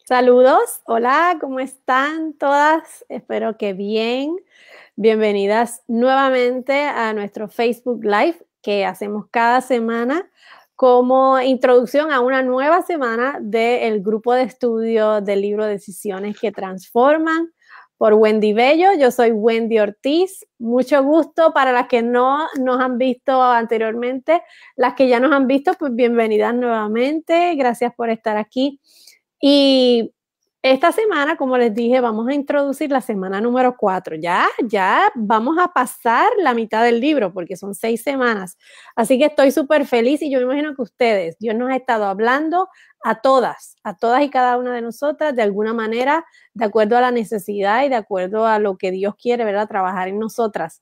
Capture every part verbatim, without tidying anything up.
Saludos, hola, ¿cómo están todas? Espero que bien. Bienvenidas nuevamente a nuestro Facebook Live que hacemos cada semana como introducción a una nueva semana del grupo de estudio del libro Decisiones que Transforman por Wendy Bello. Yo soy Wendy Ortiz. Mucho gusto para las que no nos han visto anteriormente. Las que ya nos han visto, pues bienvenidas nuevamente. Gracias por estar aquí. Y esta semana, como les dije, vamos a introducir la semana número cuatro. Ya, ya vamos a pasar la mitad del libro porque son seis semanas. Así que estoy súper feliz y yo me imagino que ustedes, Dios nos ha estado hablando a todas, a todas y cada una de nosotras de alguna manera, de acuerdo a la necesidad y de acuerdo a lo que Dios quiere, ¿verdad? Trabajar en nosotras.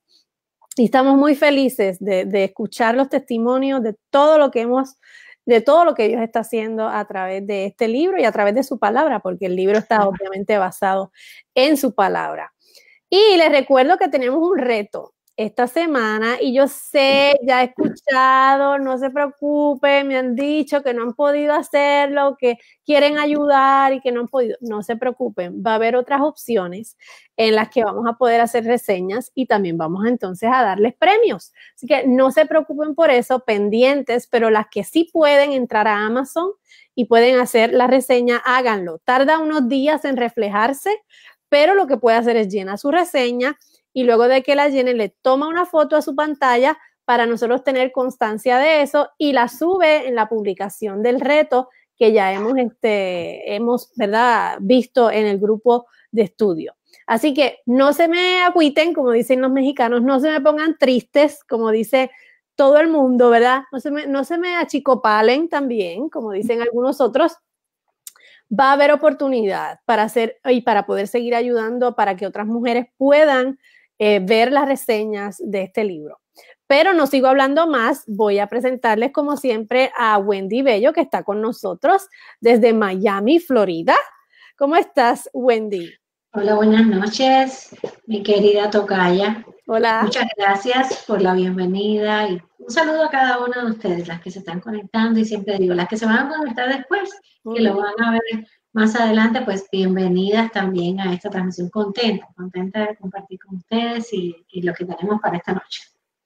Y estamos muy felices de, de escuchar los testimonios de todo lo que hemos de todo lo que Dios está haciendo a través de este libro y a través de su palabra, porque el libro está obviamente basado en su palabra. Y les recuerdo que tenemos un reto esta semana y yo sé, ya he escuchado, no se preocupen, me han dicho que no han podido hacerlo, que quieren ayudar y que no han podido. No se preocupen, va a haber otras opciones en las que vamos a poder hacer reseñas y también vamos entonces a darles premios. Así que no se preocupen por eso, pendientes, pero las que sí pueden entrar a Amazon y pueden hacer la reseña, háganlo. Tarda unos días en reflejarse, pero lo que puede hacer es llenar su reseña y luego de que la llene le toma una foto a su pantalla para nosotros tener constancia de eso y la sube en la publicación del reto que ya hemos, este, hemos ¿verdad? visto en el grupo de estudio. Así que no se me agüiten, como dicen los mexicanos, no se me pongan tristes, como dice todo el mundo, ¿verdad? No se me, no se me achicopalen también, como dicen algunos otros. Va a haber oportunidad para hacer y para poder seguir ayudando para que otras mujeres puedan eh, ver las reseñas de este libro. Pero no sigo hablando más, voy a presentarles como siempre a Wendy Bello, que está con nosotros desde Miami, Florida. ¿Cómo estás, Wendy? Hola, buenas noches, mi querida tocaya. Hola. Muchas gracias por la bienvenida y un saludo a cada una de ustedes, las que se están conectando y siempre digo, las que se van a conectar después, que lo van a ver más adelante, pues bienvenidas también a esta transmisión. Contenta, contenta de compartir con ustedes y, y lo que tenemos para esta noche.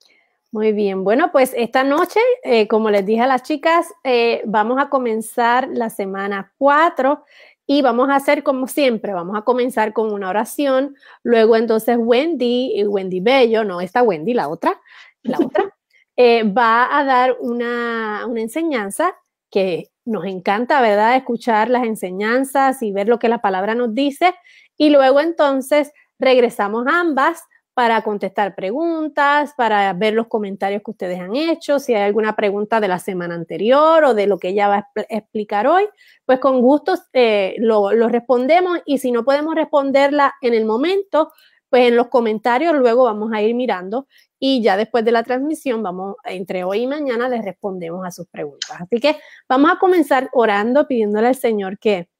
Muy bien, bueno, pues esta noche, eh, como les dije a las chicas, eh, vamos a comenzar la semana cuatro y vamos a hacer como siempre, vamos a comenzar con una oración, luego entonces Wendy, Wendy Bello, no esta Wendy, la otra, la otra, eh, va a dar una, una enseñanza que nos encanta, ¿verdad? Escuchar las enseñanzas y ver lo que la palabra nos dice y luego entonces regresamos ambas para contestar preguntas, para ver los comentarios que ustedes han hecho, si hay alguna pregunta de la semana anterior o de lo que ella va a explicar hoy, pues con gusto eh, lo, lo respondemos y si no podemos responderla en el momento, pues en los comentarios luego vamos a ir mirando y ya después de la transmisión, vamos, entre hoy y mañana les respondemos a sus preguntas. Así que vamos a comenzar orando, pidiéndole al Señor que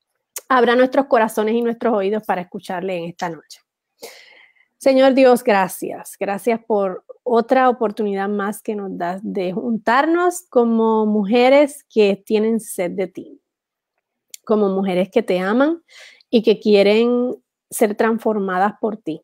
abra nuestros corazones y nuestros oídos para escucharle en esta noche. Señor Dios, gracias. Gracias por otra oportunidad más que nos das de juntarnos como mujeres que tienen sed de ti, como mujeres que te aman y que quieren ser transformadas por ti.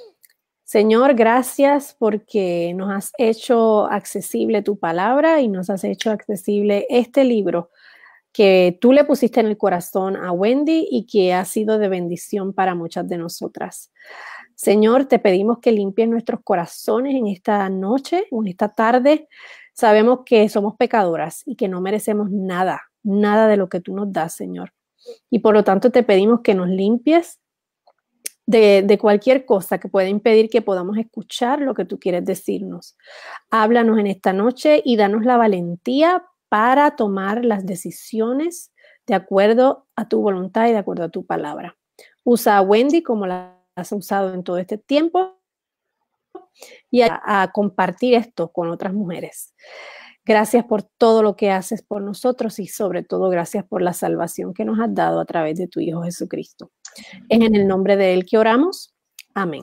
Señor, gracias porque nos has hecho accesible tu palabra y nos has hecho accesible este libro que tú le pusiste en el corazón a Wendy y que ha sido de bendición para muchas de nosotras. Señor, te pedimos que limpies nuestros corazones en esta noche o en esta tarde. Sabemos que somos pecadoras y que no merecemos nada, nada de lo que tú nos das, Señor. Y por lo tanto te pedimos que nos limpies de, de cualquier cosa que pueda impedir que podamos escuchar lo que tú quieres decirnos. Háblanos en esta noche y danos la valentía para tomar las decisiones de acuerdo a tu voluntad y de acuerdo a tu palabra. Usa a Wendy como la has usado en todo este tiempo y a, a compartir esto con otras mujeres. Gracias por todo lo que haces por nosotros y sobre todo gracias por la salvación que nos has dado a través de tu Hijo Jesucristo. Es en el nombre de Él que oramos. Amén.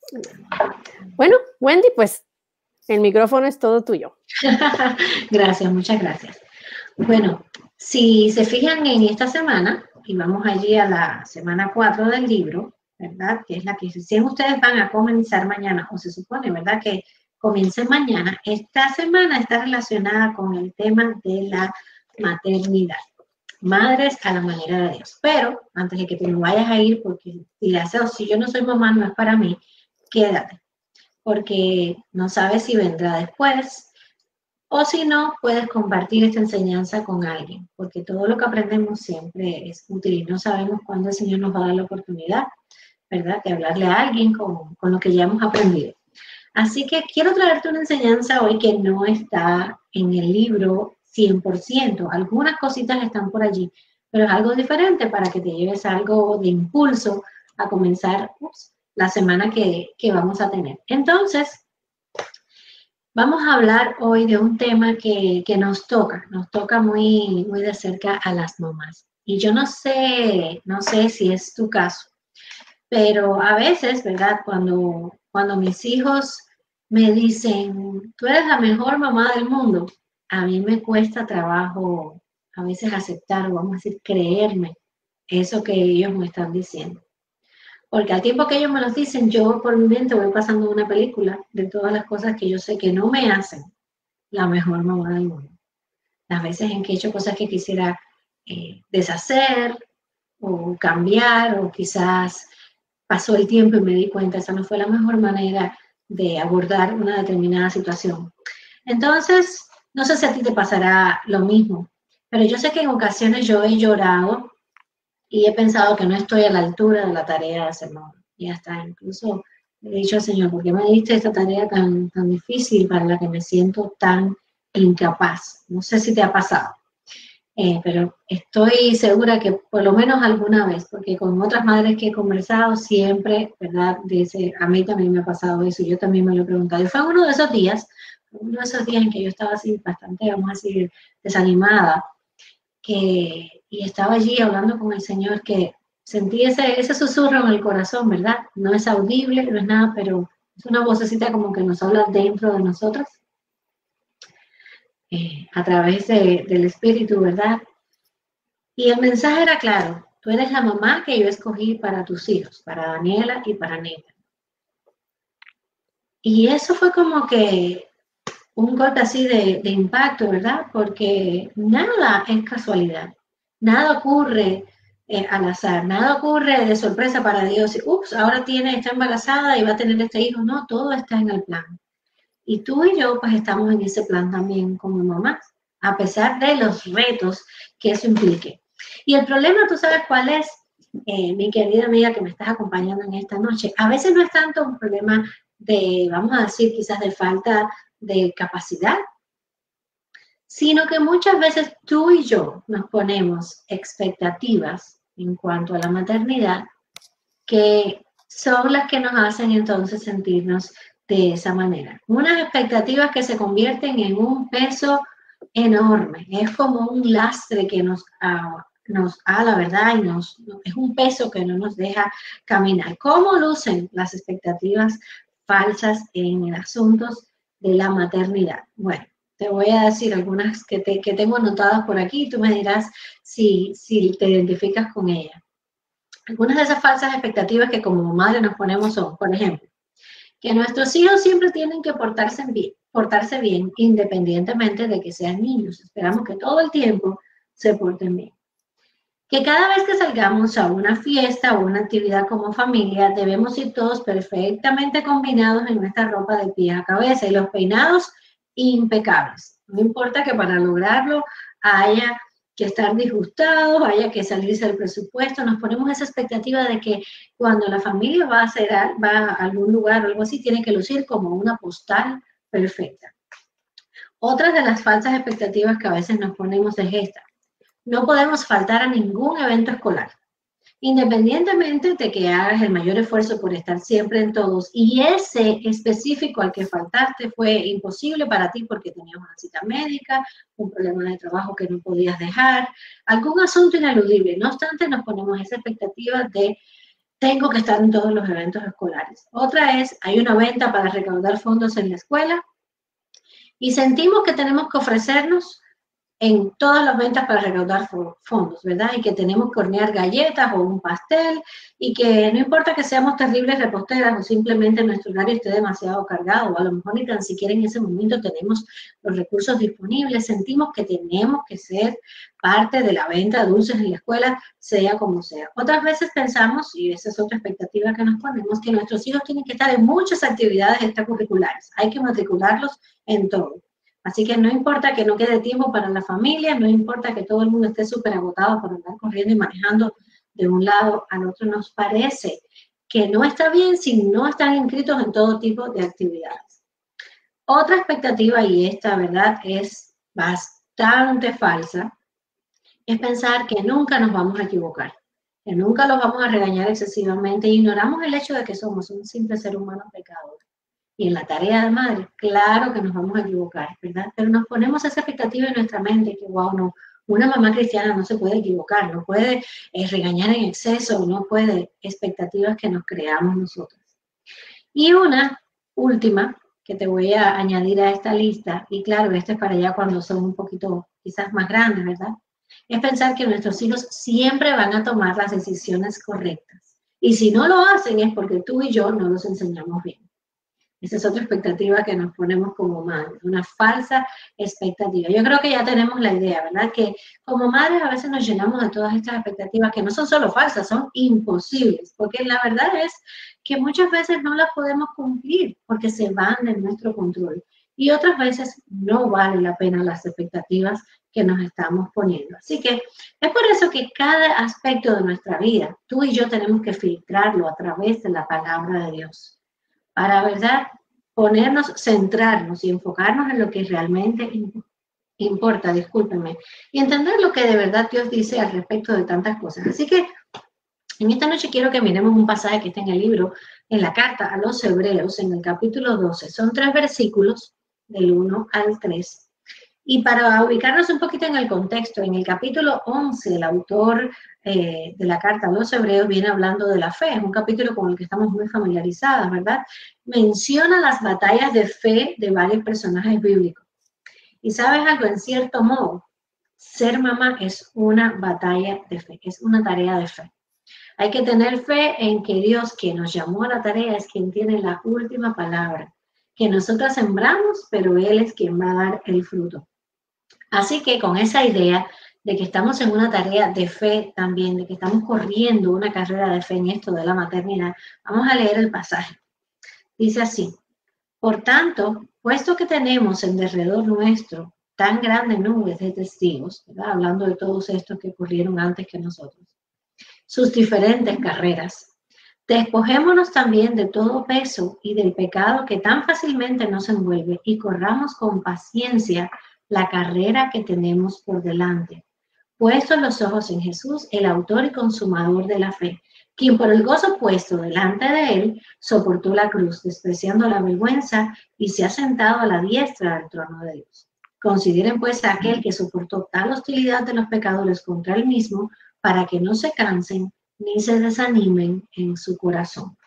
Bueno, Wendy, pues el micrófono es todo tuyo. Gracias, muchas gracias. Bueno, si se fijan en esta semana, y vamos allí a la semana cuatro del libro, ¿verdad? Que es la que si ustedes van a comenzar mañana, o se supone, ¿verdad? Que comiencen mañana. Esta semana está relacionada con el tema de la maternidad. Madres a la manera de Dios. Pero antes de que te me vayas a ir, porque dirás, oh, si yo no soy mamá, no es para mí, quédate, porque no sabes si vendrá después, o si no, puedes compartir esta enseñanza con alguien, porque todo lo que aprendemos siempre es útil y no sabemos cuándo el Señor nos va a dar la oportunidad, ¿verdad?, de hablarle a alguien con, con lo que ya hemos aprendido. Así que quiero traerte una enseñanza hoy que no está en el libro cien por ciento. Algunas cositas están por allí, pero es algo diferente para que te lleves algo de impulso a comenzar ups, la semana que, que vamos a tener. Entonces, vamos a hablar hoy de un tema que, que nos toca, nos toca muy, muy de cerca a las mamás. Y yo no sé, no sé si es tu caso, pero a veces, ¿verdad? Cuando, cuando mis hijos me dicen, tú eres la mejor mamá del mundo, a mí me cuesta trabajo a veces aceptar, o vamos a decir, creerme eso que ellos me están diciendo. Porque al tiempo que ellos me lo dicen, yo por mi mente voy pasando una película de todas las cosas que yo sé que no me hacen la mejor mamá del mundo. Las veces en que he hecho cosas que quisiera eh, deshacer o cambiar, o quizás pasó el tiempo y me di cuenta, esa no fue la mejor manera de abordar una determinada situación. Entonces, no sé si a ti te pasará lo mismo, pero yo sé que en ocasiones yo he llorado y he pensado que no estoy a la altura de la tarea de ser mamá. Y hasta incluso le he dicho al Señor, ¿por qué me diste esta tarea tan, tan difícil para la que me siento tan incapaz? No sé si te ha pasado. Eh, pero estoy segura que por lo menos alguna vez, porque con otras madres que he conversado siempre, ¿verdad? Dice, a mí también me ha pasado eso, yo también me lo he preguntado. Y fue uno de esos días, uno de esos días en que yo estaba así bastante, vamos a decir, desanimada, que, y estaba allí hablando con el Señor, que sentí ese, ese susurro en el corazón, ¿verdad? No es audible, no es nada, pero es una vocecita como que nos habla dentro de nosotros. Eh, a través de, del Espíritu, ¿verdad? Y el mensaje era claro, tú eres la mamá que yo escogí para tus hijos, para Daniela y para Neta. Y eso fue como que un golpe así de, de impacto, ¿verdad? Porque nada es casualidad, nada ocurre eh, al azar, nada ocurre de sorpresa para Dios. Ups, ahora tiene, está embarazada y va a tener este hijo. No, todo está en el plan. Y tú y yo pues estamos en ese plan también como mamás, a pesar de los retos que eso implique. Y el problema, ¿tú sabes cuál es? Eh, mi querida amiga que me estás acompañando en esta noche, a veces no es tanto un problema de, vamos a decir, quizás de falta de capacidad, sino que muchas veces tú y yo nos ponemos expectativas en cuanto a la maternidad que son las que nos hacen entonces sentirnos de esa manera. Unas expectativas que se convierten en un peso enorme, es como un lastre que nos, uh, nos da la verdad y nos, es un peso que no nos deja caminar. ¿Cómo lucen las expectativas falsas en asuntos de la maternidad? Bueno, te voy a decir algunas que, te, que tengo anotadas por aquí y tú me dirás si, si te identificas con ellas. Algunas de esas falsas expectativas que como madre nos ponemos son, por ejemplo, que nuestros hijos siempre tienen que portarse bien, portarse bien independientemente de que sean niños. Esperamos que todo el tiempo se porten bien. Que cada vez que salgamos a una fiesta o una actividad como familia, debemos ir todos perfectamente combinados en nuestra ropa de pie a cabeza y los peinados impecables. No importa que para lograrlo haya que estar disgustados, haya que salirse del presupuesto, nos ponemos esa expectativa de que cuando la familia va a, hacer, va a algún lugar o algo así, tiene que lucir como una postal perfecta. Otra de las falsas expectativas que a veces nos ponemos es esta. No podemos faltar a ningún evento escolar, independientemente de que hagas el mayor esfuerzo por estar siempre en todos, y ese específico al que faltaste fue imposible para ti porque tenías una cita médica, un problema de trabajo que no podías dejar, algún asunto ineludible. No obstante, nos ponemos esa expectativa de tengo que estar en todos los eventos escolares. Otra es, hay una venta para recaudar fondos en la escuela y sentimos que tenemos que ofrecernos en todas las ventas para recaudar fondos, ¿verdad? Y que tenemos que hornear galletas o un pastel y que no importa que seamos terribles reposteras o simplemente nuestro horario esté demasiado cargado o a lo mejor ni tan siquiera en ese momento tenemos los recursos disponibles, sentimos que tenemos que ser parte de la venta de dulces en la escuela, sea como sea. Otras veces pensamos, y esa es otra expectativa que nos ponemos, que nuestros hijos tienen que estar en muchas actividades extracurriculares, hay que matricularlos en todo. Así que no importa que no quede tiempo para la familia, no importa que todo el mundo esté súper agotado por andar corriendo y manejando de un lado al otro, nos parece que no está bien si no están inscritos en todo tipo de actividades. Otra expectativa, y esta, ¿verdad?, es bastante falsa, es pensar que nunca nos vamos a equivocar, que nunca los vamos a regañar excesivamente e ignoramos el hecho de que somos un simple ser humano pecador. Y en la tarea de madre, claro que nos vamos a equivocar, ¿verdad? Pero nos ponemos esa expectativa en nuestra mente, que wow, no, una mamá cristiana no se puede equivocar, no puede eh, regañar en exceso, no puede, expectativas que nos creamos nosotros. Y una última que te voy a añadir a esta lista, y claro, esto es para ya cuando son un poquito quizás más grandes, ¿verdad? Es pensar que nuestros hijos siempre van a tomar las decisiones correctas. Y si no lo hacen es porque tú y yo no los enseñamos bien. Esa es otra expectativa que nos ponemos como madres, una falsa expectativa. Yo creo que ya tenemos la idea, ¿verdad? Que como madres a veces nos llenamos de todas estas expectativas que no son solo falsas, son imposibles, porque la verdad es que muchas veces no las podemos cumplir porque se van de nuestro control. Y otras veces no vale la pena las expectativas que nos estamos poniendo. Así que es por eso que cada aspecto de nuestra vida, tú y yo tenemos que filtrarlo a través de la palabra de Dios. Para, ¿verdad?, ponernos, centrarnos y enfocarnos en lo que realmente importa, discúlpenme, y entender lo que de verdad Dios dice al respecto de tantas cosas. Así que en esta noche quiero que miremos un pasaje que está en el libro, en la carta a los Hebreos, en el capítulo doce. Son tres versículos, del uno al tres. Y para ubicarnos un poquito en el contexto, en el capítulo once, el autor eh, de la carta a los Hebreos viene hablando de la fe. Es un capítulo con el que estamos muy familiarizadas, ¿verdad? Menciona las batallas de fe de varios personajes bíblicos. Y sabes algo, en cierto modo, ser mamá es una batalla de fe, es una tarea de fe. Hay que tener fe en que Dios, quien nos llamó a la tarea, es quien tiene la última palabra. Que nosotras sembramos, pero Él es quien va a dar el fruto. Así que con esa idea de que estamos en una tarea de fe también, de que estamos corriendo una carrera de fe en esto de la maternidad, vamos a leer el pasaje. Dice así: por tanto, puesto que tenemos en derredor nuestro tan grandes nubes de testigos, ¿verdad?, hablando de todos estos que corrieron antes que nosotros, sus diferentes carreras, despojémonos también de todo peso y del pecado que tan fácilmente nos envuelve y corramos con paciencia la carrera que tenemos por delante, puestos los ojos en Jesús, el autor y consumador de la fe, quien por el gozo puesto delante de él soportó la cruz, despreciando la vergüenza, y se ha sentado a la diestra del trono de Dios. Consideren pues a aquel que soportó tal hostilidad de los pecadores contra él mismo, para que no se cansen ni se desanimen en su corazón.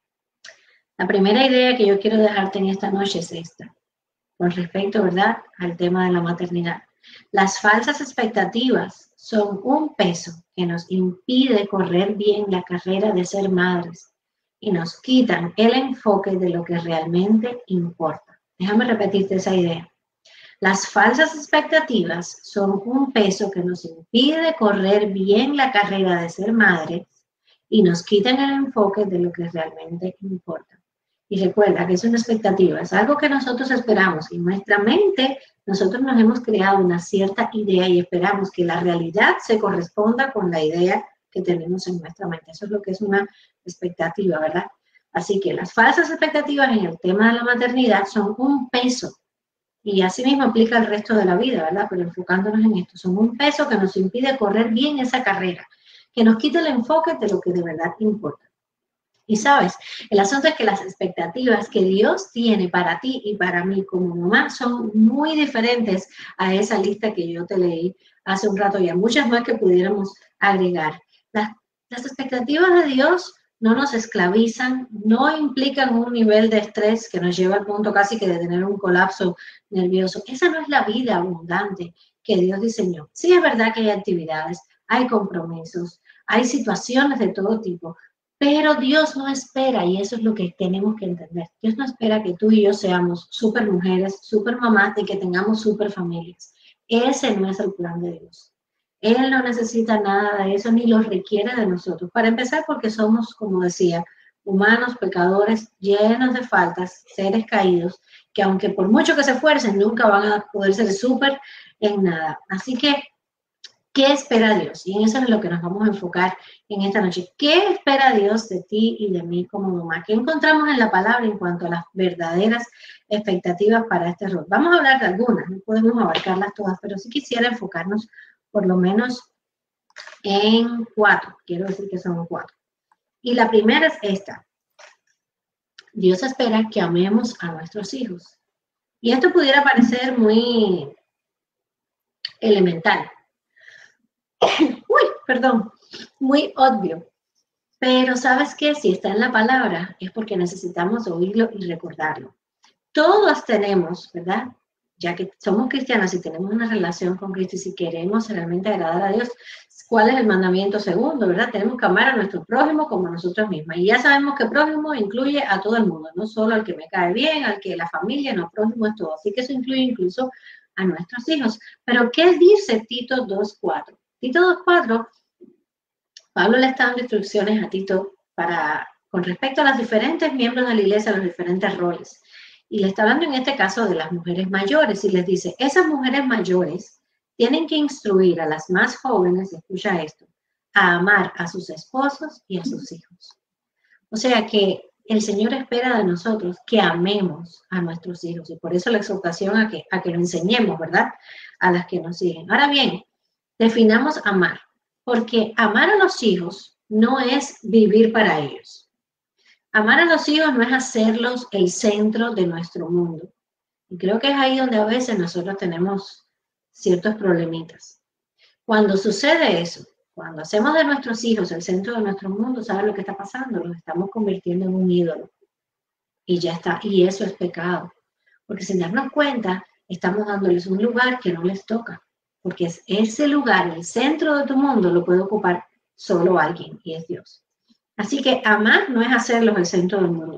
La primera idea que yo quiero dejarte en esta noche es esta, con respecto, ¿verdad?, al tema de la maternidad. Las falsas expectativas son un peso que nos impide correr bien la carrera de ser madres y nos quitan el enfoque de lo que realmente importa. Déjame repetirte esa idea. Las falsas expectativas son un peso que nos impide correr bien la carrera de ser madres y nos quitan el enfoque de lo que realmente importa. Y recuerda que es una expectativa, es algo que nosotros esperamos. Y en nuestra mente, nosotros nos hemos creado una cierta idea y esperamos que la realidad se corresponda con la idea que tenemos en nuestra mente. Eso es lo que es una expectativa, ¿verdad? Así que las falsas expectativas en el tema de la maternidad son un peso. Y así mismo aplica el resto de la vida, ¿verdad? Pero enfocándonos en esto, son un peso que nos impide correr bien esa carrera, que nos quita el enfoque de lo que de verdad importa. Y sabes, el asunto es que las expectativas que Dios tiene para ti y para mí como mamá son muy diferentes a esa lista que yo te leí hace un rato y a muchas más que pudiéramos agregar. Las, las expectativas de Dios no nos esclavizan, no implican un nivel de estrés que nos lleva al punto casi que de tener un colapso nervioso. Esa no es la vida abundante que Dios diseñó. Sí, es verdad que hay actividades, hay compromisos, hay situaciones de todo tipo, pero Dios no espera, y eso es lo que tenemos que entender, Dios no espera que tú y yo seamos súper mujeres, súper mamás y que tengamos súper familias. Ese no es el plan de Dios. Él no necesita nada de eso ni lo requiere de nosotros. Para empezar, porque somos, como decía, humanos, pecadores, llenos de faltas, seres caídos, que aunque por mucho que se esfuercen, nunca van a poder ser súper en nada. Así que, ¿qué espera Dios? Y en eso es lo que nos vamos a enfocar en esta noche. ¿Qué espera Dios de ti y de mí como mamá? ¿Qué encontramos en la palabra en cuanto a las verdaderas expectativas para este rol? Vamos a hablar de algunas, no podemos abarcarlas todas, pero sí quisiera enfocarnos por lo menos en cuatro. Quiero decir que son cuatro. Y la primera es esta. Dios espera que amemos a nuestros hijos. Y esto pudiera parecer muy elemental. Uy, perdón, muy obvio. Pero ¿sabes qué? Si está en la palabra es porque necesitamos oírlo y recordarlo. Todos tenemos, ¿verdad? Ya que somos cristianos y tenemos una relación con Cristo y si queremos realmente agradar a Dios, ¿cuál es el mandamiento segundo, verdad? Tenemos que amar a nuestro prójimo como a nosotros mismos. Y ya sabemos que prójimo incluye a todo el mundo, no solo al que me cae bien, al que la familia, no, prójimo es todo. Así que eso incluye incluso a nuestros hijos. Pero ¿qué dice Tito dos cuatro? Tito dos cuatro, Pablo le está dando instrucciones a Tito para, con respecto a los diferentes miembros de la iglesia, los diferentes roles. Y le está hablando en este caso de las mujeres mayores y les dice, esas mujeres mayores tienen que instruir a las más jóvenes, escucha esto, a amar a sus esposos y a sus hijos. O sea que el Señor espera de nosotros que amemos a nuestros hijos y por eso la exhortación a que, a que lo enseñemos, ¿verdad? A las que nos siguen. Ahora bien, definamos amar, porque amar a los hijos no es vivir para ellos. Amar a los hijos no es hacerlos el centro de nuestro mundo. Y creo que es ahí donde a veces nosotros tenemos ciertos problemitas. Cuando sucede eso, cuando hacemos de nuestros hijos el centro de nuestro mundo, ¿sabes lo que está pasando? Los estamos convirtiendo en un ídolo. Y ya está. Y eso es pecado. Porque sin darnos cuenta, estamos dándoles un lugar que no les toca. Porque es ese lugar, el centro de tu mundo, lo puede ocupar solo alguien, y es Dios. Así que amar no es hacerlos el centro del mundo.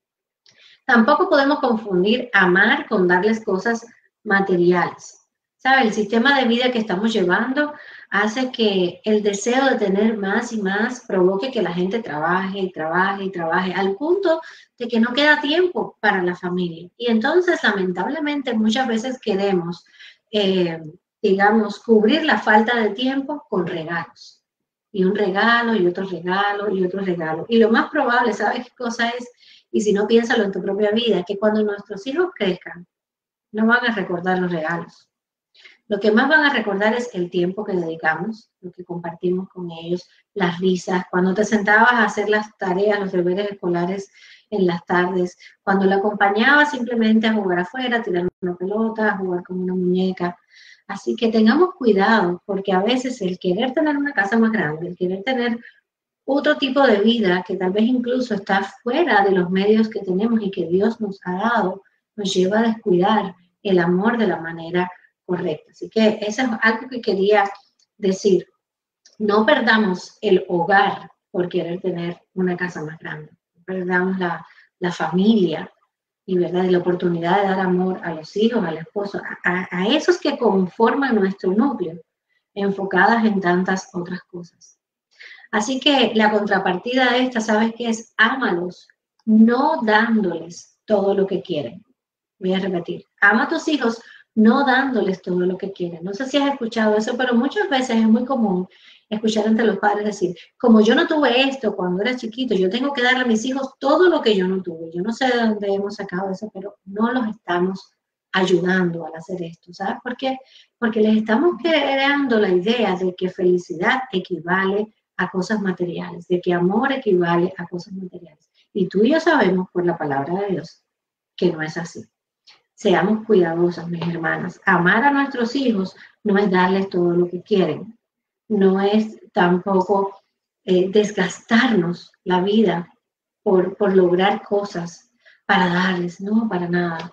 Tampoco podemos confundir amar con darles cosas materiales. ¿Sabe? El sistema de vida que estamos llevando hace que el deseo de tener más y más provoque que la gente trabaje y trabaje y trabaje al punto de que no queda tiempo para la familia. Y entonces, lamentablemente, muchas veces queremos, eh, digamos, cubrir la falta de tiempo con regalos. Y un regalo, y otro regalo, y otro regalo. Y lo más probable, ¿sabes qué cosa es? Y si no, piénsalo en tu propia vida, que cuando nuestros hijos crezcan, no van a recordar los regalos. Lo que más van a recordar es el tiempo que dedicamos, lo que compartimos con ellos, las risas, cuando te sentabas a hacer las tareas, los deberes escolares en las tardes, cuando la acompañabas simplemente a jugar afuera, a tirar una pelota, a jugar con una muñeca. Así que tengamos cuidado, porque a veces el querer tener una casa más grande, el querer tener otro tipo de vida que tal vez incluso está fuera de los medios que tenemos y que Dios nos ha dado, nos lleva a descuidar el amor de la manera correcta. Así que eso es algo que quería decir. No perdamos el hogar por querer tener una casa más grande. No perdamos la, la familia y, ¿verdad? Y la oportunidad de dar amor a los hijos, al esposo, a, a esos que conforman nuestro núcleo, enfocadas en tantas otras cosas. Así que la contrapartida de esta, ¿sabes qué es? Ámalos, no dándoles todo lo que quieren. Voy a repetir, ama a tus hijos, no dándoles todo lo que quieren. No sé si has escuchado eso, pero muchas veces es muy común escuchar entre los padres decir, como yo no tuve esto cuando era chiquito, yo tengo que darle a mis hijos todo lo que yo no tuve. Yo no sé de dónde hemos sacado eso, pero no los estamos ayudando al hacer esto. ¿Sabes por qué? Porque les estamos creando la idea de que felicidad equivale a cosas materiales, de que amor equivale a cosas materiales. Y tú y yo sabemos por la palabra de Dios que no es así. Seamos cuidadosas, mis hermanas. Amar a nuestros hijos no es darles todo lo que quieren. No es tampoco eh, desgastarnos la vida por, por lograr cosas para darles. No, para nada.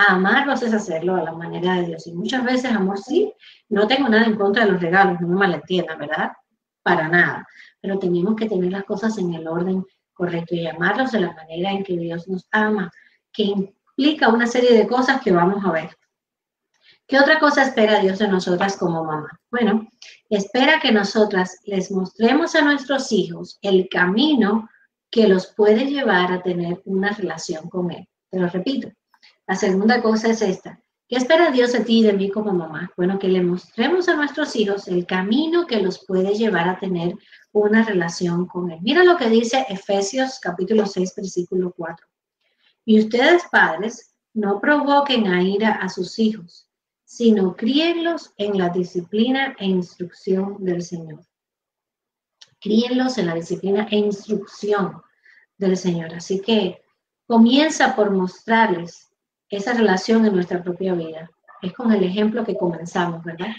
Amarlos es hacerlo a la manera de Dios. Y muchas veces, amor, sí, no tengo nada en contra de los regalos, no me malentiendan, ¿verdad? Para nada. Pero tenemos que tener las cosas en el orden correcto y amarlos de la manera en que Dios nos ama, que implica una serie de cosas que vamos a ver. ¿Qué otra cosa espera Dios de nosotras como mamá? Bueno, espera que nosotras les mostremos a nuestros hijos el camino que los puede llevar a tener una relación con Él. Te lo repito. La segunda cosa es esta. ¿Qué espera Dios de ti y de mí como mamá? Bueno, que le mostremos a nuestros hijos el camino que los puede llevar a tener una relación con Él. Mira lo que dice Efesios capítulo seis, versículo cuatro. Y ustedes, padres, no provoquen a ira a sus hijos, sino críenlos en la disciplina e instrucción del Señor. Críenlos en la disciplina e instrucción del Señor. Así que comienza por mostrarles esa relación en nuestra propia vida. Es con el ejemplo que comenzamos, ¿verdad?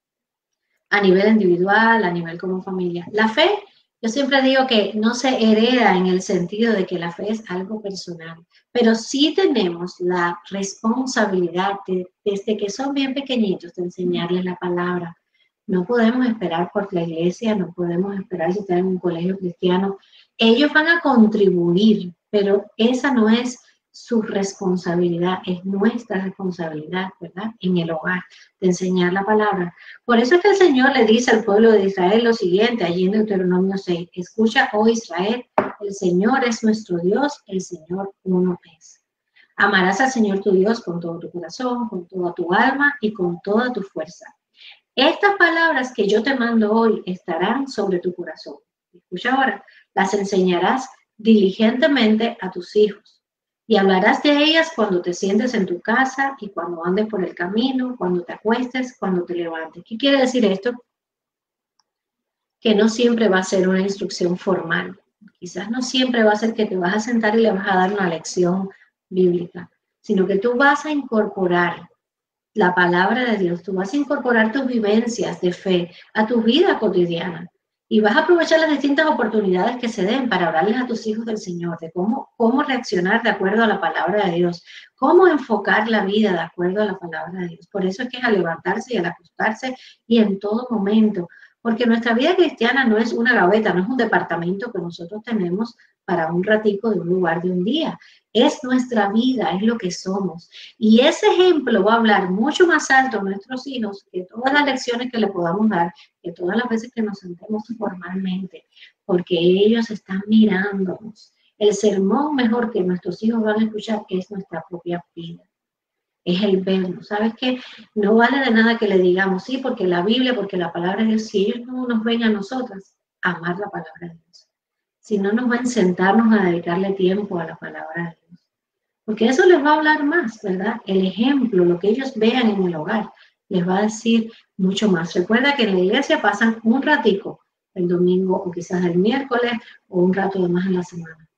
A nivel individual, a nivel como familia. La fe, yo siempre digo que no se hereda en el sentido de que la fe es algo personal, pero sí tenemos la responsabilidad de, desde que son bien pequeñitos, de enseñarles la palabra. No podemos esperar por la iglesia, no podemos esperar si están en un colegio cristiano. Ellos van a contribuir, pero esa no es su responsabilidad, es nuestra responsabilidad, ¿verdad? En el hogar, de enseñar la palabra. Por eso es que el Señor le dice al pueblo de Israel lo siguiente, allí en Deuteronomio seis, escucha, oh Israel, el Señor es nuestro Dios, el Señor uno es. Amarás al Señor tu Dios con todo tu corazón, con toda tu alma y con toda tu fuerza. Estas palabras que yo te mando hoy estarán sobre tu corazón. Escucha ahora, las enseñarás diligentemente a tus hijos. Y hablarás de ellas cuando te sientes en tu casa y cuando andes por el camino, cuando te acuestes, cuando te levantes. ¿Qué quiere decir esto? Que no siempre va a ser una instrucción formal. Quizás no siempre va a ser que te vas a sentar y le vas a dar una lección bíblica, sino que tú vas a incorporar la palabra de Dios, tú vas a incorporar tus vivencias de fe a tu vida cotidiana. Y vas a aprovechar las distintas oportunidades que se den para hablarles a tus hijos del Señor, de cómo, cómo reaccionar de acuerdo a la palabra de Dios, cómo enfocar la vida de acuerdo a la palabra de Dios. Por eso es que es al levantarse y al acostarse y en todo momento, porque nuestra vida cristiana no es una gaveta, no es un departamento que nosotros tenemos para un ratico de un lugar de un día. Es nuestra vida, es lo que somos. Y ese ejemplo va a hablar mucho más alto a nuestros hijos que todas las lecciones que le podamos dar, que todas las veces que nos sentemos formalmente, porque ellos están mirándonos. El sermón mejor que nuestros hijos van a escuchar es nuestra propia vida. Es el vernos. ¿Sabes qué? No vale de nada que le digamos, sí, porque la Biblia, porque la palabra de Dios, si ellos no nos ven a nosotras, amar la palabra de Dios. Si no nos ven sentarnos a dedicarle tiempo a la palabra de Dios. Porque eso les va a hablar más, ¿verdad? El ejemplo, lo que ellos vean en el hogar, les va a decir mucho más. Recuerda que en la iglesia pasan un ratico, el domingo o quizás el miércoles o un rato de más en la semana.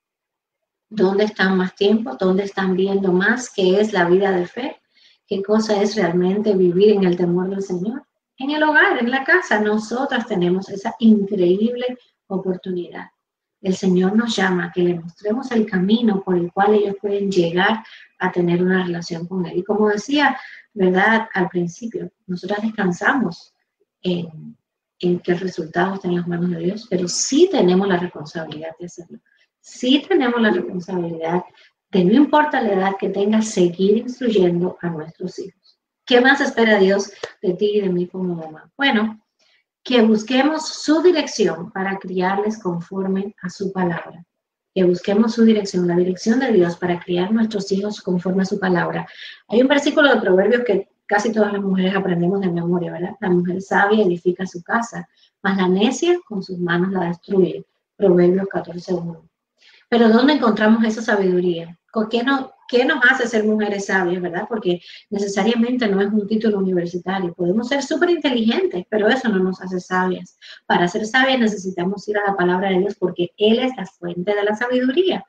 ¿Dónde están más tiempo? ¿Dónde están viendo más qué es la vida de fe? ¿Qué cosa es realmente vivir en el temor del Señor? En el hogar, en la casa, nosotras tenemos esa increíble oportunidad. El Señor nos llama a que le mostremos el camino por el cual ellos pueden llegar a tener una relación con Él. Y como decía, ¿verdad? Al principio, nosotras descansamos en, en que el resultado está en las manos de Dios, pero sí tenemos la responsabilidad de hacerlo. Sí tenemos la responsabilidad de, no importa la edad que tengas, seguir instruyendo a nuestros hijos. ¿Qué más espera Dios de ti y de mí como mamá? Bueno, que busquemos su dirección para criarles conforme a su palabra. Que busquemos su dirección, la dirección de Dios para criar nuestros hijos conforme a su palabra. Hay un versículo de Proverbios que casi todas las mujeres aprendemos de memoria, ¿verdad? La mujer sabia edifica su casa, mas la necia con sus manos la destruye. Proverbios catorce uno. Pero ¿dónde encontramos esa sabiduría? ¿Qué nos, qué nos hace ser mujeres sabias, verdad? Porque necesariamente no es un título universitario. Podemos ser súper inteligentes, pero eso no nos hace sabias. Para ser sabias necesitamos ir a la palabra de Dios porque Él es la fuente de la sabiduría.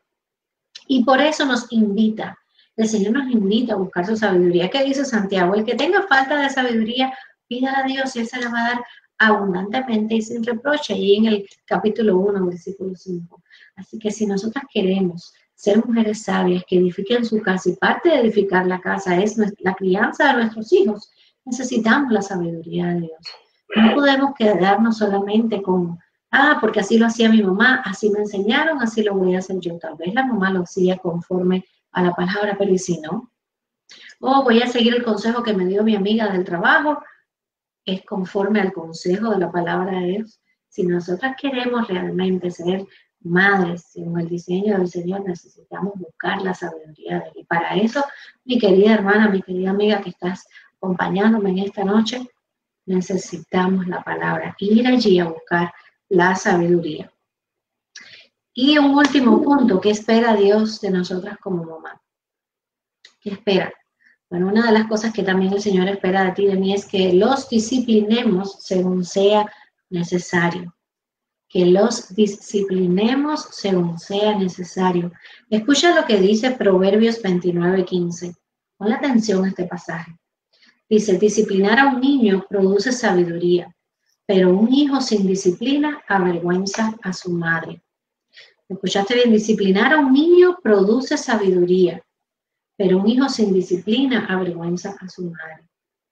Y por eso nos invita, el Señor nos invita a buscar su sabiduría. ¿Qué dice Santiago? El que tenga falta de sabiduría, pídala a Dios y Él se la va a dar abundantemente y sin reproche. Y en el capítulo uno, versículo cinco. Así que si nosotras queremos ser mujeres sabias que edifiquen su casa, y parte de edificar la casa es la crianza de nuestros hijos. Necesitamos la sabiduría de Dios. No podemos quedarnos solamente con, ah, porque así lo hacía mi mamá, así me enseñaron, así lo voy a hacer yo. Tal vez la mamá lo hacía conforme a la palabra, pero ¿y si no? O voy a seguir el consejo que me dio mi amiga del trabajo, es conforme al consejo de la palabra de Dios. Si nosotras queremos realmente ser madres según el diseño del Señor, necesitamos buscar la sabiduría de Él. Y para eso, mi querida hermana, mi querida amiga que estás acompañándome en esta noche, necesitamos la palabra, ir allí a buscar la sabiduría. Y un último punto, ¿qué espera Dios de nosotras como mamá? ¿Qué espera? Bueno, una de las cosas que también el Señor espera de ti y de mí es que los disciplinemos según sea necesario. Que los disciplinemos según sea necesario. Escucha lo que dice Proverbios veintinueve quince. Pon atención a este pasaje. Dice, disciplinar a un niño produce sabiduría, pero un hijo sin disciplina avergüenza a su madre. ¿Escuchaste bien? Disciplinar a un niño produce sabiduría, pero un hijo sin disciplina avergüenza a su madre.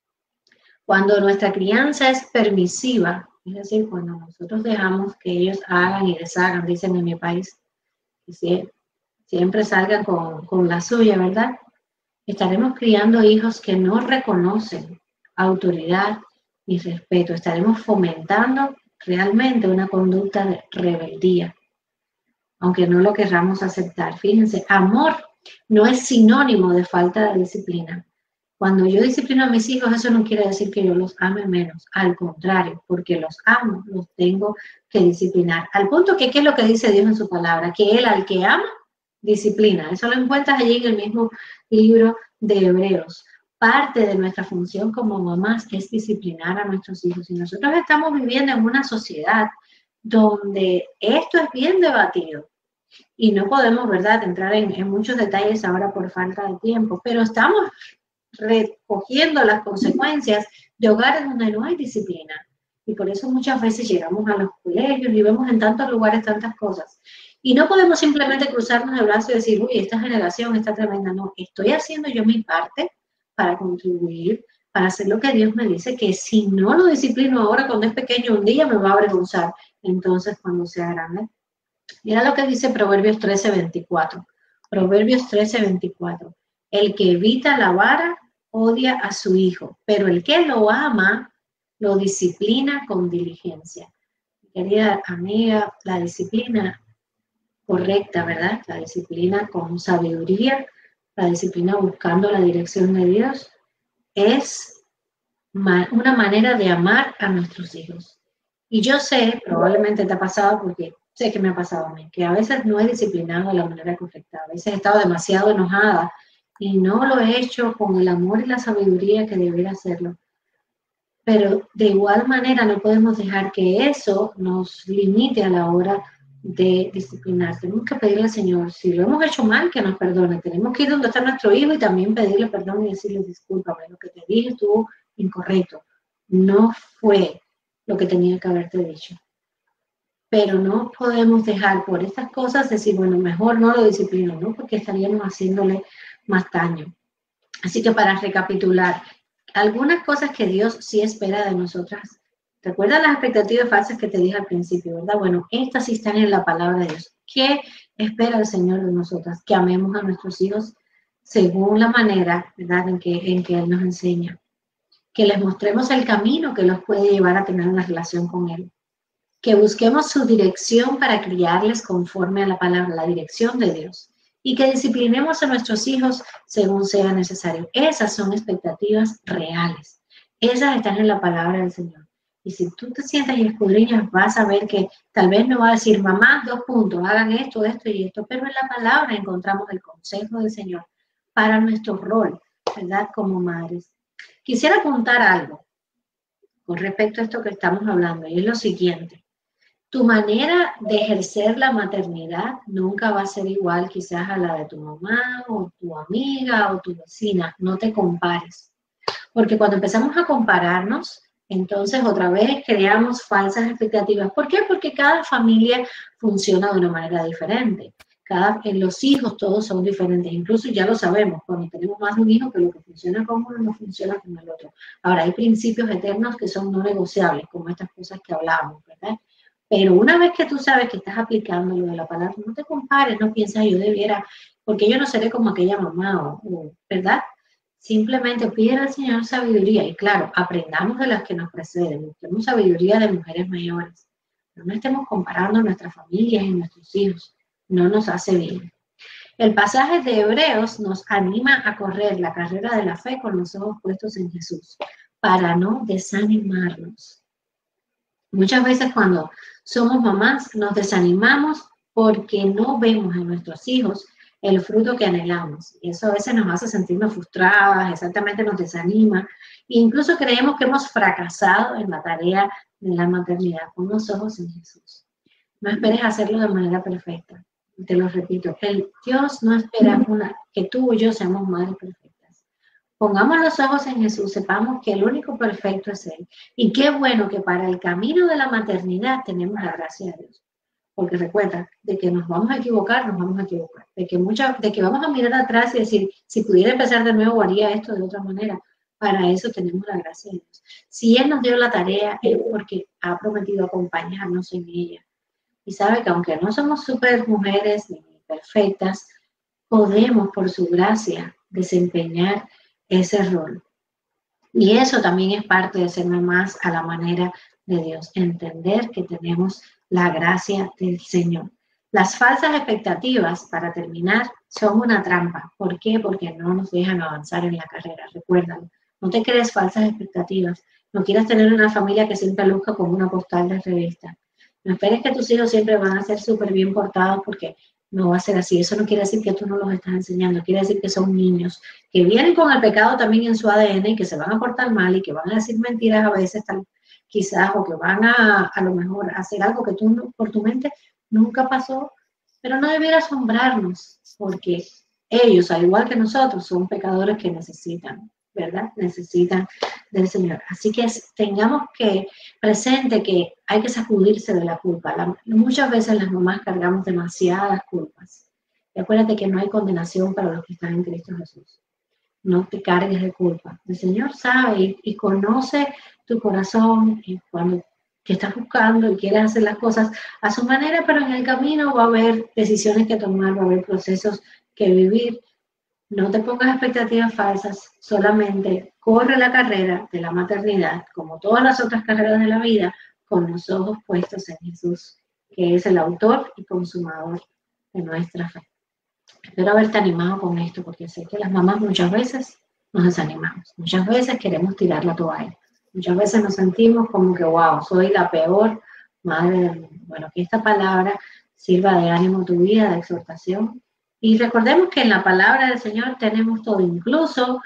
Cuando nuestra crianza es permisiva, es decir, cuando nosotros dejamos que ellos hagan y deshagan, dicen en mi país, que siempre salgan con, con la suya, ¿verdad? Estaremos criando hijos que no reconocen autoridad ni respeto. Estaremos fomentando realmente una conducta de rebeldía, aunque no lo querramos aceptar. Fíjense, amor no es sinónimo de falta de disciplina. Cuando yo disciplino a mis hijos, eso no quiere decir que yo los ame menos. Al contrario, porque los amo, los tengo que disciplinar. Al punto que, ¿qué es lo que dice Dios en su palabra? Que Él al que ama, disciplina. Eso lo encuentras allí en el mismo libro de Hebreos. Parte de nuestra función como mamás es disciplinar a nuestros hijos. Y nosotros estamos viviendo en una sociedad donde esto es bien debatido. Y no podemos, ¿verdad?, entrar en, en muchos detalles ahora por falta de tiempo, pero estamos recogiendo las consecuencias de hogares donde no hay disciplina. Y por eso muchas veces llegamos a los colegios y vemos en tantos lugares tantas cosas. Y no podemos simplemente cruzarnos el brazo y decir, uy, esta generación está tremenda. No, estoy haciendo yo mi parte para contribuir, para hacer lo que Dios me dice, que si no lo disciplino ahora cuando es pequeño, un día me va a avergonzar. Entonces, cuando sea grande. Mira lo que dice Proverbios trece veinticuatro. Proverbios trece veinticuatro. El que evita la vara odia a su hijo, pero el que lo ama lo disciplina con diligencia. Querida amiga, la disciplina correcta, ¿verdad? La disciplina con sabiduría, la disciplina buscando la dirección de Dios, es una manera de amar a nuestros hijos. Y yo sé, probablemente te ha pasado, porque sé que me ha pasado a mí, que a veces no he disciplinado de la manera correcta, a veces he estado demasiado enojada y no lo he hecho con el amor y la sabiduría que debería hacerlo. Pero de igual manera no podemos dejar que eso nos limite a la hora de disciplinar. Tenemos que pedirle al Señor, si lo hemos hecho mal, que nos perdone. Tenemos que ir donde está nuestro hijo y también pedirle perdón y decirle, discúlpame, lo que te dije estuvo incorrecto. No fue lo que tenía que haberte dicho. Pero no podemos dejar por estas cosas decir, bueno, mejor no lo disciplino, ¿no? Porque estaríamos haciéndole más daño. Así que para recapitular, algunas cosas que Dios sí espera de nosotras. ¿Recuerda las expectativas falsas que te dije al principio, verdad? Bueno, estas sí están en la palabra de Dios. ¿Qué espera el Señor de nosotras? Que amemos a nuestros hijos según la manera, ¿verdad?, en que, en que Él nos enseña. Que les mostremos el camino que los puede llevar a tener una relación con Él. Que busquemos su dirección para criarles conforme a la palabra, la dirección de Dios. Y que disciplinemos a nuestros hijos según sea necesario. Esas son expectativas reales. Esas están en la palabra del Señor. Y si tú te sientas y escudriñas, vas a ver que tal vez no va a decir, mamá, dos puntos, hagan esto, esto y esto, pero en la palabra encontramos el consejo del Señor para nuestro rol, ¿verdad?, como madres. Quisiera apuntar algo con respecto a esto que estamos hablando, y es lo siguiente. Tu manera de ejercer la maternidad nunca va a ser igual quizás a la de tu mamá o tu amiga o tu vecina. No te compares. Porque cuando empezamos a compararnos, entonces otra vez creamos falsas expectativas. ¿Por qué? Porque cada familia funciona de una manera diferente. Cada, en los hijos todos son diferentes, incluso ya lo sabemos, cuando tenemos más de un hijo, que lo que funciona con uno no funciona con el otro. Ahora, hay principios eternos que son no negociables, como estas cosas que hablábamos, ¿verdad? Pero una vez que tú sabes que estás aplicando lo de la palabra, no te compares, no piensas, yo debiera, porque yo no seré como aquella mamá, o, o, ¿verdad? Simplemente pide al Señor sabiduría, y claro, aprendamos de las que nos preceden, busquemos sabiduría de mujeres mayores. No estemos comparando nuestras familias y nuestros hijos, no nos hace bien. El pasaje de Hebreos nos anima a correr la carrera de la fe con los ojos puestos en Jesús, para no desanimarnos. Muchas veces cuando somos mamás nos desanimamos porque no vemos en nuestros hijos el fruto que anhelamos. Y eso a veces nos hace sentirnos frustradas, exactamente nos desanima. E incluso creemos que hemos fracasado en la tarea de la maternidad. Pon los ojos en Jesús. No esperes hacerlo de manera perfecta. Te lo repito, el Dios no espera una, que tú y yo seamos madres perfectas. Pongamos los ojos en Jesús, sepamos que el único perfecto es Él. Y qué bueno que para el camino de la maternidad tenemos la gracia de Dios. Porque recuerda, de que nos vamos a equivocar, nos vamos a equivocar. De que, mucha, de que vamos a mirar atrás y decir, si pudiera empezar de nuevo, haría esto de otra manera. Para eso tenemos la gracia de Dios. Si Él nos dio la tarea, es porque ha prometido acompañarnos en ella. Y sabe que aunque no somos súper mujeres ni perfectas, podemos por su gracia desempeñar ese rol. Y eso también es parte de ser mamás a la manera de Dios, entender que tenemos la gracia del Señor. Las falsas expectativas, para terminar, son una trampa. ¿Por qué? Porque no nos dejan avanzar en la carrera, recuérdalo. No te crees falsas expectativas. No quieras tener una familia que siempre luzca como una postal de revista. No esperes que tus hijos siempre van a ser súper bien portados, porque no va a ser así. Eso no quiere decir que tú no los estás enseñando, quiere decir que son niños que vienen con el pecado también en su A D N y que se van a portar mal y que van a decir mentiras a veces, tal, quizás, o que van a a lo mejor hacer algo que tú por tu mente nunca pasó, pero no debiera asombrarnos, porque ellos, al igual que nosotros, son pecadores que necesitan, ¿verdad? Necesitan del Señor. Así que tengamos que presente que hay que sacudirse de la culpa. La, muchas veces las mamás cargamos demasiadas culpas. Y acuérdate que no hay condenación para los que están en Cristo Jesús. No te cargues de culpa. El Señor sabe y, y conoce tu corazón, y cuando te estás buscando y quieres hacer las cosas a su manera, pero en el camino va a haber decisiones que tomar, va a haber procesos que vivir. No te pongas expectativas falsas, solamente corre la carrera de la maternidad, como todas las otras carreras de la vida, con los ojos puestos en Jesús, que es el autor y consumador de nuestra fe. Espero haberte animado con esto, porque sé que las mamás muchas veces nos desanimamos, muchas veces queremos tirar la toalla, muchas veces nos sentimos como que, wow, soy la peor madre del mundo. Bueno, que esta palabra sirva de ánimo a tu vida, de exhortación. Y recordemos que en la palabra del Señor tenemos todo, incluso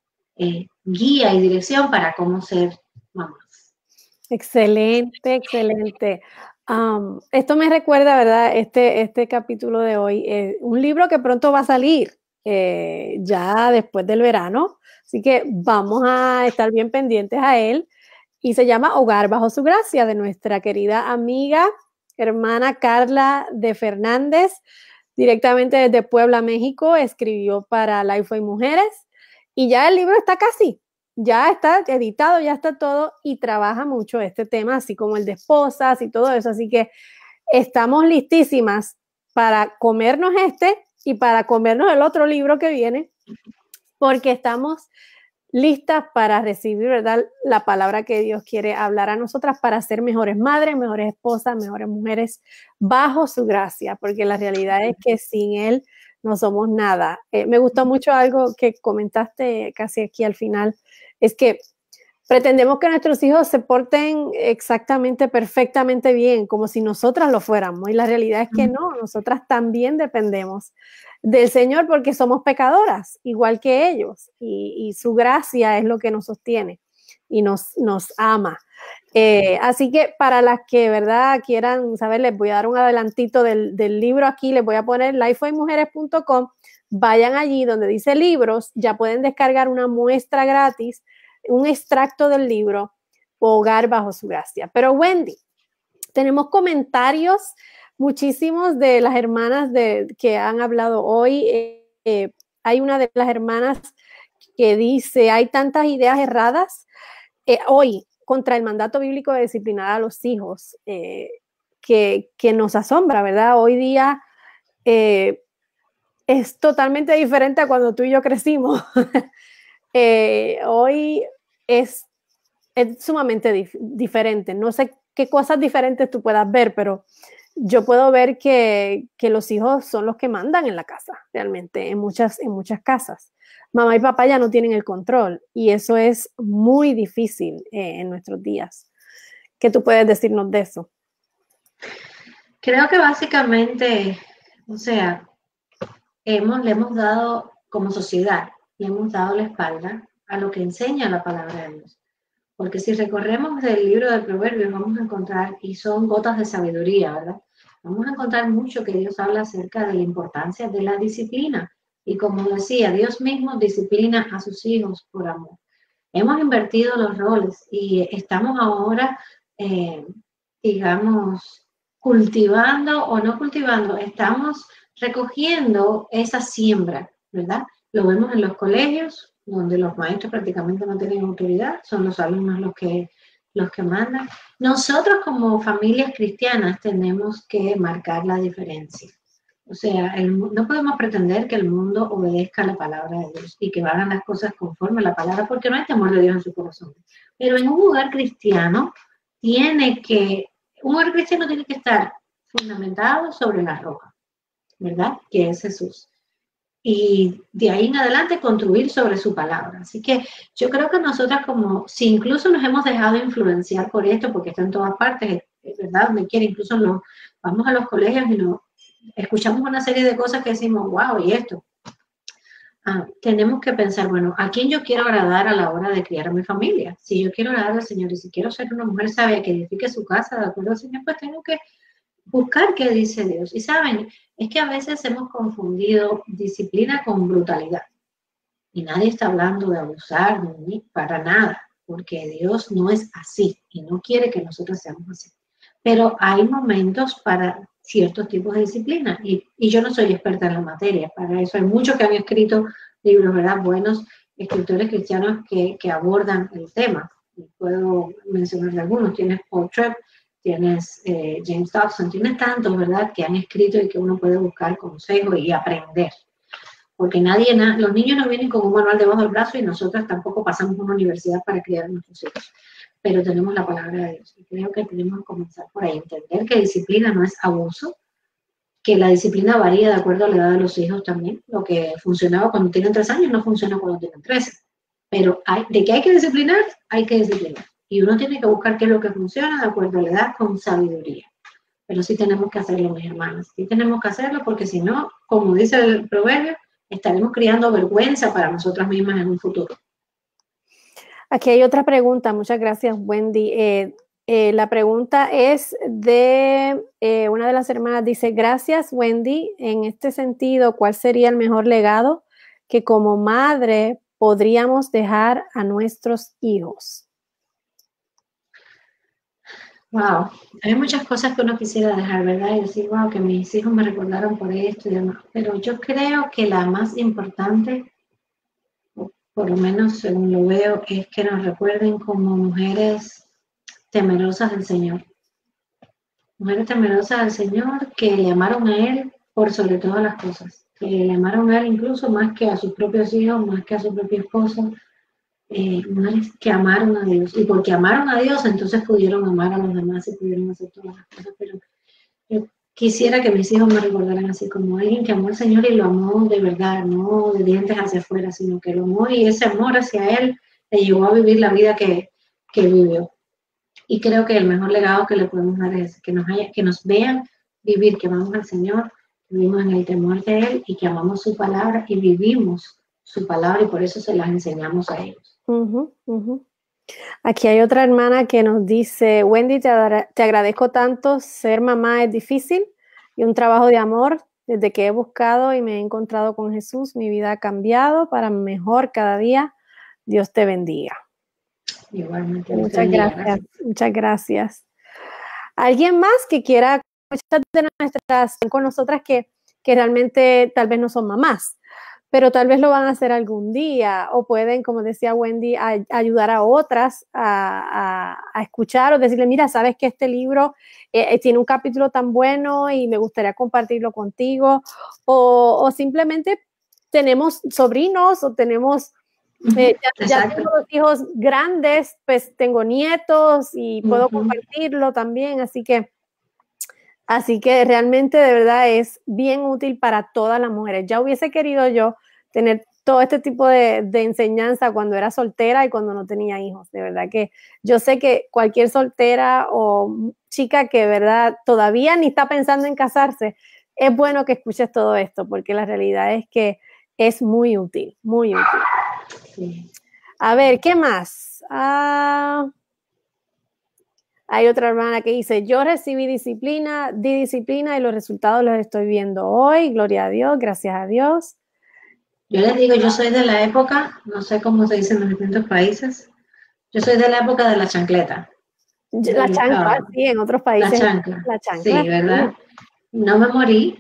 eh, guía y dirección para cómo ser mamás. Excelente, excelente. Um, esto me recuerda, ¿verdad? Este, este capítulo de hoy, eh, un libro que pronto va a salir eh, ya después del verano, así que vamos a estar bien pendientes a él, y se llama Hogar bajo su gracia, de nuestra querida amiga, hermana Carla de Fernández, directamente desde Puebla, México. Escribió para Lifeway Mujeres y ya el libro está casi, ya está editado, ya está todo, y trabaja mucho este tema, así como el de esposas y todo eso. Así que estamos listísimas para comernos este y para comernos el otro libro que viene, porque estamos listas para recibir, ¿verdad?, la palabra que Dios quiere hablar a nosotras para ser mejores madres, mejores esposas, mejores mujeres bajo su gracia, porque la realidad es que sin Él no somos nada. Eh, me gustó mucho algo que comentaste casi aquí al final, es que pretendemos que nuestros hijos se porten exactamente, perfectamente bien, como si nosotras lo fuéramos, y la realidad es que no, nosotras también dependemos del Señor porque somos pecadoras, igual que ellos, y, y su gracia es lo que nos sostiene y nos, nos ama. Eh, así que para las que, ¿verdad?, quieran saber, les voy a dar un adelantito del, del libro aquí, les voy a poner lifeway mujeres punto com, vayan allí donde dice libros, ya pueden descargar una muestra gratis, un extracto del libro Hogar bajo su gracia. Pero Wendy, tenemos comentarios muchísimos de las hermanas de, que han hablado hoy, eh, eh, hay una de las hermanas que dice, hay tantas ideas erradas eh, hoy contra el mandato bíblico de disciplinar a los hijos, eh, que, que nos asombra, ¿verdad? Hoy día eh, es totalmente diferente a cuando tú y yo crecimos. eh, hoy es, es sumamente dif diferente. No sé qué cosas diferentes tú puedas ver, pero yo puedo ver que, que los hijos son los que mandan en la casa, realmente, en muchas, en muchas casas. Mamá y papá ya no tienen el control y eso es muy difícil eh, en nuestros días. ¿Qué tú puedes decirnos de eso? Creo que básicamente, o sea, hemos, le hemos dado, como sociedad, le hemos dado la espalda a lo que enseña la palabra de Dios. Porque si recorremos el libro de Proverbios, vamos a encontrar, y son gotas de sabiduría, ¿verdad? Vamos a encontrar mucho que Dios habla acerca de la importancia de la disciplina. Y como decía, Dios mismo disciplina a sus hijos por amor. Hemos invertido los roles y estamos ahora, eh, digamos, cultivando o no cultivando, estamos recogiendo esa siembra, ¿verdad? Lo vemos en los colegios, donde los maestros prácticamente no tienen autoridad, son los alumnos los que, los que mandan. Nosotros como familias cristianas tenemos que marcar la diferencia. O sea, el, no podemos pretender que el mundo obedezca la palabra de Dios y que hagan las cosas conforme a la palabra, porque no hay temor de Dios en su corazón. Pero en un lugar cristiano tiene que, un lugar cristiano tiene que estar fundamentado sobre la roca, ¿verdad? Que es Jesús. Y de ahí en adelante construir sobre su palabra. Así que yo creo que nosotras como, si incluso nos hemos dejado influenciar por esto, porque está en todas partes, es verdad, donde quiera, incluso nos vamos a los colegios y nos escuchamos una serie de cosas que decimos, wow, ¿y esto? Ah, tenemos que pensar, bueno, ¿a quién yo quiero agradar a la hora de criar a mi familia? Si yo quiero agradar al Señor y si quiero ser una mujer sabia que edifique su casa de acuerdo al Señor, pues tengo que buscar qué dice Dios. Y saben, es que a veces hemos confundido disciplina con brutalidad. Y nadie está hablando de abusar ni para nada, porque Dios no es así y no quiere que nosotros seamos así. Pero hay momentos para ciertos tipos de disciplina y, y yo no soy experta en la materia, para eso hay muchos que han escrito libros, ¿verdad? Buenos escritores cristianos que, que abordan el tema. Y puedo mencionar algunos, tienes Paul Tripp, tienes eh, James Dobson, tienes tantos, ¿verdad?, que han escrito y que uno puede buscar consejos y aprender. Porque nadie, na, los niños no vienen con un manual debajo del brazo y nosotros tampoco pasamos una universidad para criar a nuestros hijos. Pero tenemos la palabra de Dios. Y creo que tenemos que comenzar por ahí, entender que disciplina no es abuso, que la disciplina varía de acuerdo a la edad de los hijos también. Lo que funcionaba cuando tienen tres años no funciona cuando tienen trece. Pero hay, de que hay que disciplinar, hay que disciplinar. Y uno tiene que buscar qué es lo que funciona de acuerdo a la edad con sabiduría. Pero sí tenemos que hacerlo, mis hermanas. Sí tenemos que hacerlo porque si no, como dice el proverbio, estaremos creando vergüenza para nosotras mismas en un futuro. Aquí hay otra pregunta. Muchas gracias, Wendy. Eh, eh, la pregunta es de eh, una de las hermanas. Dice, gracias, Wendy. En este sentido, ¿cuál sería el mejor legado que como madre podríamos dejar a nuestros hijos? Wow, hay muchas cosas que uno quisiera dejar, ¿verdad? Y decir, wow, que mis hijos me recordaron por esto y demás. Pero yo creo que la más importante, por lo menos según lo veo, es que nos recuerden como mujeres temerosas del Señor. Mujeres temerosas del Señor que le amaron a Él por sobre todas las cosas. Que le amaron a Él incluso más que a sus propios hijos, más que a su propia esposa. Eh, mujeres que amaron a Dios. Y porque amaron a Dios, entonces pudieron amar a los demás y pudieron hacer todas las cosas. Pero yo quisiera que mis hijos me recordaran así, como alguien que amó al Señor y lo amó de verdad, no de dientes hacia afuera, sino que lo amó y ese amor hacia Él le llevó a vivir la vida que, que vivió. Y creo que el mejor legado que le podemos dar es que nos, haya, que nos vean vivir, que amamos al Señor, que vivimos en el temor de Él y que amamos su palabra y vivimos su palabra y por eso se las enseñamos a ellos. Uh-huh, uh-huh. Aquí hay otra hermana que nos dice, Wendy, te, te agradezco tanto, ser mamá es difícil y un trabajo de amor. Desde que he buscado y me he encontrado con Jesús, mi vida ha cambiado para mejor cada día. Dios te bendiga. Igualmente. Muchas gracias, gracias. Muchas gracias. ¿Alguien más que quiera muchas de nuestras están con nosotras que, que realmente tal vez no son mamás, pero tal vez lo van a hacer algún día o pueden, como decía Wendy, a, a ayudar a otras a, a, a escuchar o decirle, mira, sabes que este libro eh, tiene un capítulo tan bueno y me gustaría compartirlo contigo, o, o simplemente tenemos sobrinos o tenemos, eh, ya, ya tengo los hijos grandes, pues tengo nietos y puedo uh-huh. compartirlo también, así que Así que realmente de verdad es bien útil para todas las mujeres. Ya hubiese querido yo tener todo este tipo de, de enseñanza cuando era soltera y cuando no tenía hijos. De verdad que yo sé que cualquier soltera o chica que de verdad todavía ni está pensando en casarse, es bueno que escuches todo esto porque la realidad es que es muy útil, muy útil. Sí. A ver, ¿qué más? Ah... Hay otra hermana que dice, yo recibí disciplina, di disciplina y los resultados los estoy viendo hoy. Gloria a Dios, gracias a Dios. Yo les digo, yo soy de la época, no sé cómo se dice en los distintos países, yo soy de la época de la chancleta. La chancla, uh, sí, en otros países. La chancla, la chancla sí, ¿verdad? No me morí,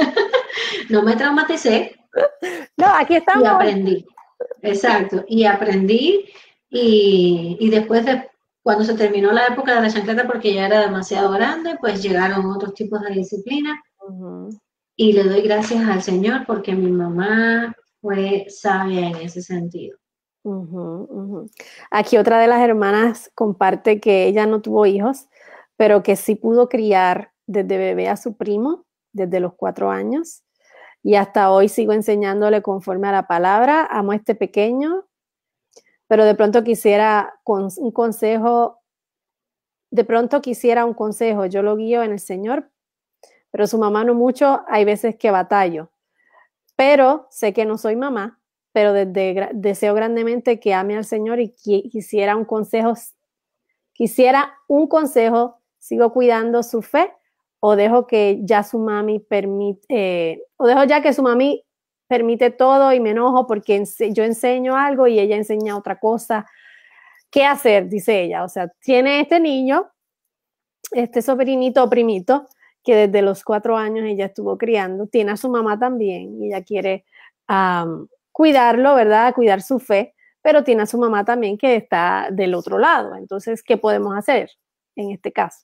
no me traumaticé. No, aquí estamos. Y aprendí, exacto, y aprendí y, y después de... Cuando se terminó la época de la chancleta, porque ya era demasiado grande, pues llegaron otros tipos de disciplina. Uh-huh. Y le doy gracias al Señor porque mi mamá fue sabia en ese sentido. Uh-huh, uh-huh. Aquí otra de las hermanas comparte que ella no tuvo hijos, pero que sí pudo criar desde bebé a su primo, desde los cuatro años. Y hasta hoy sigo enseñándole conforme a la palabra. Amo a este pequeño, pero de pronto quisiera con un consejo, de pronto quisiera un consejo, yo lo guío en el Señor, pero su mamá no mucho, hay veces que batallo, pero sé que no soy mamá, pero desde, deseo grandemente que ame al Señor y qu- quisiera un consejo, quisiera un consejo, sigo cuidando su fe o dejo que ya su mami permite, eh, o dejo ya que su mami permite todo y me enojo porque ense- yo enseño algo y ella enseña otra cosa. ¿Qué hacer? Dice ella. O sea, tiene este niño, este sobrinito o primito, que desde los cuatro años ella estuvo criando. Tiene a su mamá también y ella quiere um, cuidarlo, ¿verdad? Cuidar su fe, pero tiene a su mamá también que está del otro lado. Entonces, ¿qué podemos hacer en este caso?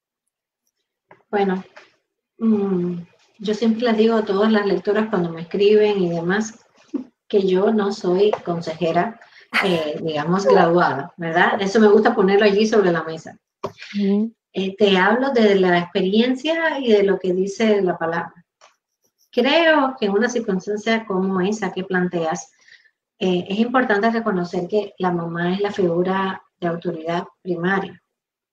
Bueno, mmm, yo siempre les digo a todas las lectoras cuando me escriben y demás que yo no soy consejera, eh, digamos, graduada, ¿verdad? Eso me gusta ponerlo allí sobre la mesa. Uh-huh. Eh, te hablo de la experiencia y de lo que dice la palabra. Creo que en una circunstancia como esa que planteas, eh, es importante reconocer que la mamá es la figura de autoridad primaria.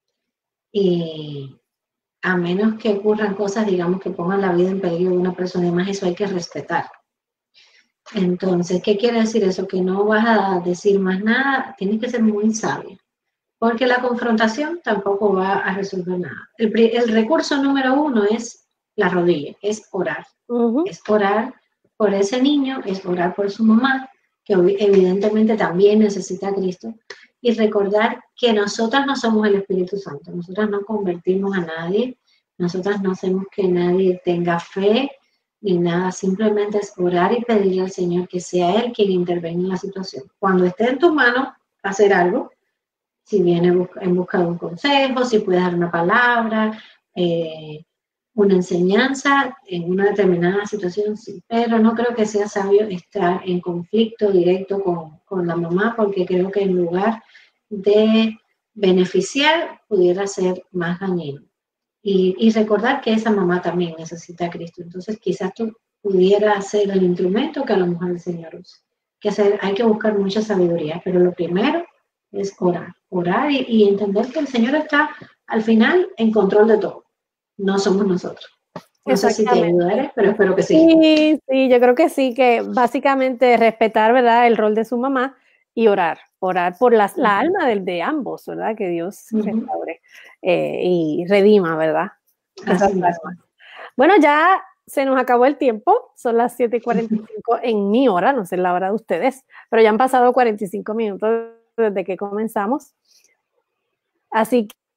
Y a menos que ocurran cosas, digamos, que pongan la vida en peligro de una persona y más, eso hay que respetar. Entonces, ¿qué quiere decir eso? Que no vas a decir más nada, tienes que ser muy sabia, porque la confrontación tampoco va a resolver nada. El, el recurso número uno es la rodilla, es orar. Uh-huh. Es orar por ese niño, es orar por su mamá, que evidentemente también necesita a Cristo, y recordar que nosotras no somos el Espíritu Santo, nosotras no convertimos a nadie, nosotras no hacemos que nadie tenga fe, ni nada, simplemente es orar y pedirle al Señor que sea Él quien intervenga en la situación. Cuando esté en tu mano hacer algo, si viene en busca de un consejo, si puedes dar una palabra, eh, una enseñanza en una determinada situación, sí, pero no creo que sea sabio estar en conflicto directo con, con la mamá, porque creo que en lugar de beneficiar, pudiera ser más dañino. Y, y recordar que esa mamá también necesita a Cristo. Entonces, quizás tú pudieras ser el instrumento que a lo mejor el Señor usa. Que hacer, hay que buscar mucha sabiduría, pero lo primero es orar. Orar y, y entender que el Señor está al final en control de todo. No somos nosotros. No sé si te ayudaré, pero espero que sí. Sí, sí, yo creo que sí, que básicamente respetar, ¿verdad?, el rol de su mamá y orar, orar por las, la alma de, de ambos, ¿verdad?, que Dios uh-huh. restaure eh, y redima, ¿verdad? Esas almas. Bueno, ya se nos acabó el tiempo, son las siete y cuarenta y cinco uh-huh. en mi hora, no sé la hora de ustedes, pero ya han pasado cuarenta y cinco minutos desde que comenzamos. Así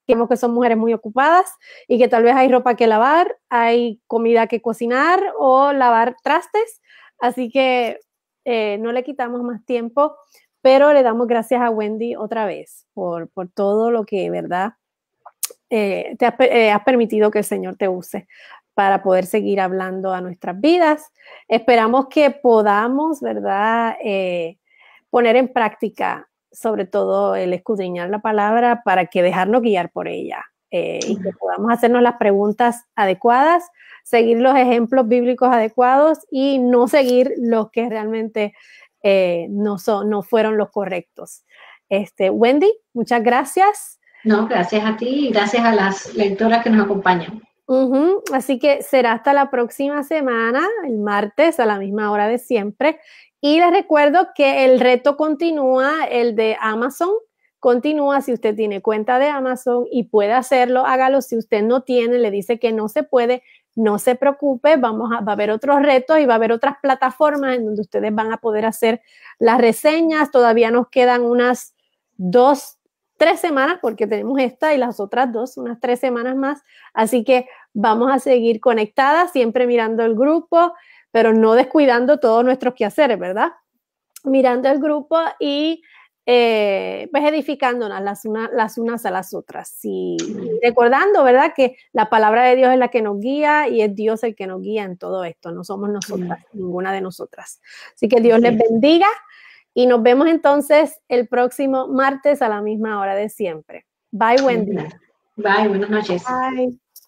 que vemos que son mujeres muy ocupadas y que tal vez hay ropa que lavar, hay comida que cocinar o lavar trastes. Así que eh, no le quitamos más tiempo, pero le damos gracias a Wendy otra vez por, por todo lo que, ¿verdad? Eh, te has, eh, has permitido que el Señor te use para poder seguir hablando a nuestras vidas. Esperamos que podamos, ¿verdad? Eh, poner en práctica, sobre todo el escudriñar la palabra para que dejarnos guiar por ella eh, y que podamos hacernos las preguntas adecuadas, seguir los ejemplos bíblicos adecuados y no seguir los que realmente eh, no, son, no fueron los correctos. Este, Wendy, muchas gracias. No, gracias a ti y gracias a las lectoras que nos acompañan. Uh-huh. Así que será hasta la próxima semana, el martes a la misma hora de siempre. Y les recuerdo que el reto continúa, el de Amazon continúa. Si usted tiene cuenta de Amazon y puede hacerlo, hágalo. Si usted no tiene, le dice que no se puede, no se preocupe. Vamos a, va a haber otros retos y va a haber otras plataformas en donde ustedes van a poder hacer las reseñas. Todavía nos quedan unas dos tres semanas, porque tenemos esta y las otras dos, unas tres semanas más. Así que vamos a seguir conectadas, siempre mirando el grupo, pero no descuidando todos nuestros quehaceres, ¿verdad? Mirando el grupo y eh, pues edificándonos las, una, las unas a las otras. Y recordando, ¿verdad? Que la palabra de Dios es la que nos guía y es Dios el que nos guía en todo esto. No somos nosotras, sí. Ninguna de nosotras. Así que Dios sí. les bendiga. Y nos vemos entonces el próximo martes a la misma hora de siempre. Bye, Wendy. Bye, buenas noches. Bye.